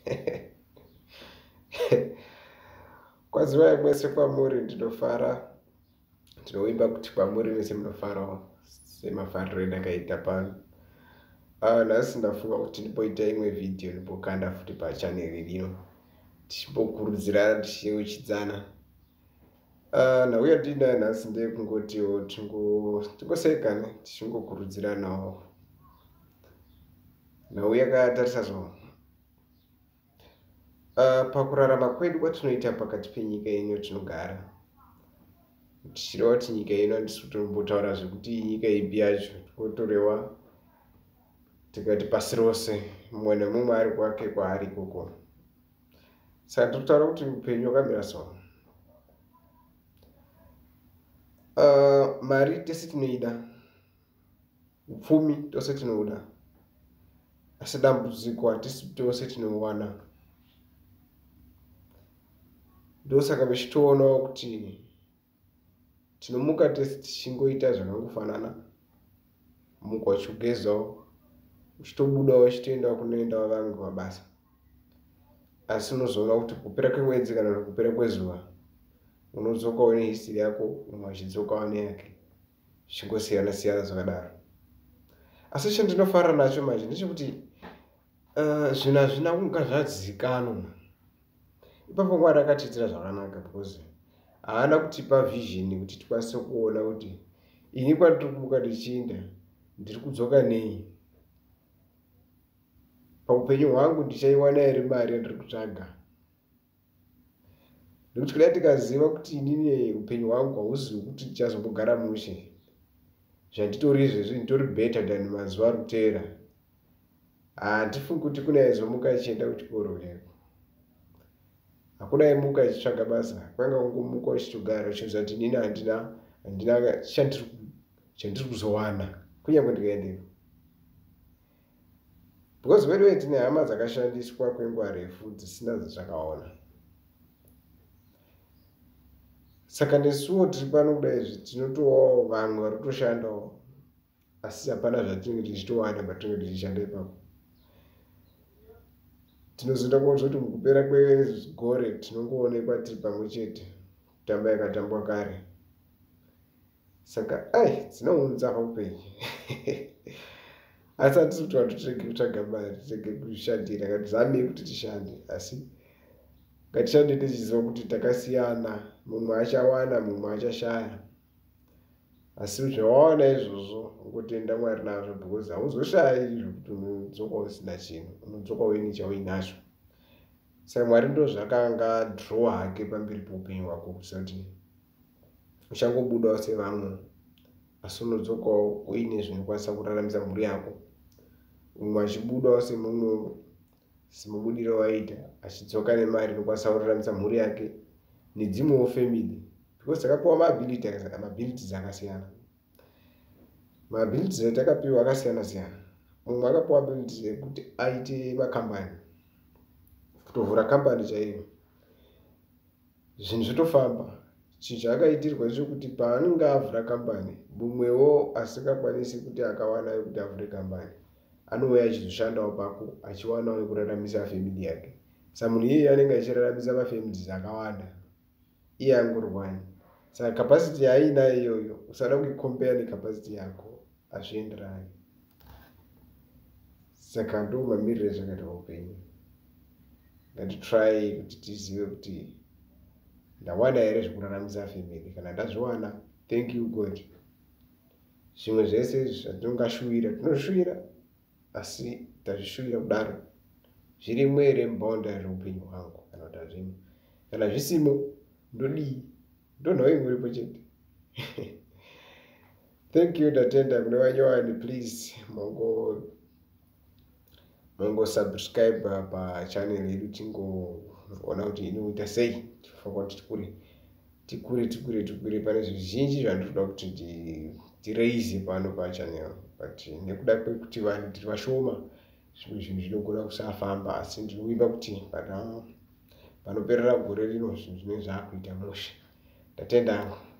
Kwaziwai mwese kwamuri ndinofara. Ndinoimba kuti kwamuri mese munofarawo semafariro endakaita pano. Nhasi ndafunga kuti ndimboita imwe vhidhiyo ndimbokanda futi pachaneli rino tichimbokurudzirana tichiyeuchidzana. Nhau yatinayo nhasi ndeyekungotiwo tingosekana tichingokurudziranawo. Nhau yakatarisa so pakurarama kwedu kwatinoita pakati penyika ino tinogara. Tichireva kuti nyika ino handisi kutombotaura zvekuti nyika ipi yacho, totorewa tikati pasi rose, mumwe nemumwe ari kwake kwaari ikoko. Saka totaura kuti upenyu hwakamira so. Mari tese tinoida, upfumi tose tinoda, asi dambudziko hatisi tose tinowana. Ndosaka muchitoonawo kuti tinomuka tese tichingoita zvakangofanana. Muka uchigezawo, uchitobudawo uchitoendawo kunoendawo vamwe mabasa. Asi unozoona kuti kupera kwemwedzi kana kupera kwezuva unodzokawo nehistori yako, umwe achidzokawo neyake, zvichingosiyana siyana zvakadaro. Asi chandinofara nacho manje ndechekuti zvinhu hazvina kunga zvadzikanwa. Ipapo Mwari akatiitira zvakanaka because haana kutipa vision kuti tikwanise kuona kuti ini kwandiri kumuka ndichienda ndiri kudzoka nei. Paupenyu hwangu ndichaiwana here mari yandiri kutsvaga. Nekuti kudai tikaziva kuti inini upenyu hwangu hauzi hwekuti tichazombogara mushe, zvanditori izvezvi nditori better than mazuva ari kuteera, handifungi kuti kuna aizomuka achienda kuchikoro cheko. Hakuna aimuka achitsvaga basa, kwanga kungomuka uchitogara uchiziva kuti inini handina chandiri kuzowana kunyange ndikaendeko. Because wedu tine hama dzakashandiswa kwenguva refu dzisina zvakaona. Saka nesuwo tiri pano kudai izvi tinotovawo vamwe vari kutoshandawo, asi hapana zvatinenge tichitowana patinenge tichishanda ipapo. Tinozoenda kuti mukupera kwegore tinongoonekwa tiri pamwe chete, kutamba yakatambwa kare. Saka dzinounza paupenyu. Asi hatisi kuti vanhu tirege kutsvaga mari, tirege kushandira, ngatizame kuti tishande, asi ngatishande tichiziva kuti takasiyana, mumwe achawana mumwe achashaya. Asi zvawaona izvozvo ungotenda Mwari nazvo because hauzoshayi zvokuti unodzoka usina chinhu, unodzoka uine chauinacho. Saka Mwari ndozvakanga dhirowa hake pamberi poupenyu hwako kusati uchangobudawo sevamwe, asi unodzokawo uine zvinokwanisa kuraramisa mhuri yako. Umwe achibudawo semumwe semubudiro waita, achidzoka nemari inokwanisa kuraramisa mhuri yake nedzimwewo family, because takapiwa maabilities akasiyana. Maabilities atakapiwa akasiyana siyana. Mumwe akapiwa abilities ekuti aite makambani, kutovhura kambani chaiyo, zvinhu zvotofamba. Chinhu chaakaitirwa chekuti paanenge avhura kambani, mumwewo asingakwanisi kuti akawanayo kuti avhure kambani, anouya achizoshandawo pako achiwanawo yekuraramisa family yake. Saka munhu iyeye anenge achiraramisa mafamilies akawanda, iye angorwani. Saka capacity yaainayo iyoyo usada kuikombera necapacity yako, hazvienderani. Saka ndo mamiriro ezvakaita paupenyu. Ngatitry kuti tizive kuti ndawana here zvekuraramisa family. Kana ndazviwana, thank you God. Zvimwe zvese zvatinongashuvira tinozvishuvira, asi tazvishuvira kudaro zvirimo here muboundary reupenyu hwangu kana kuti hazvimo. Kana zvisimo ndodii, ndonhau imwe iripo chete. Thank you ndatenda kune vanyowani. Please mongo subscribe pachannel yedu tingoona kuti inoita sei. Tifanira kuti tikure pane zvizhinji zvandinoda kuti tiraise pano pachannel, but nekuda kwekuti vanhu tiri vashoma zvimwe zvinhu zvinogona kusafamba, asi ndinoimba kuti panoperera gore rino zvinhu zvinenge zvaakuita mushe. Ndatenda.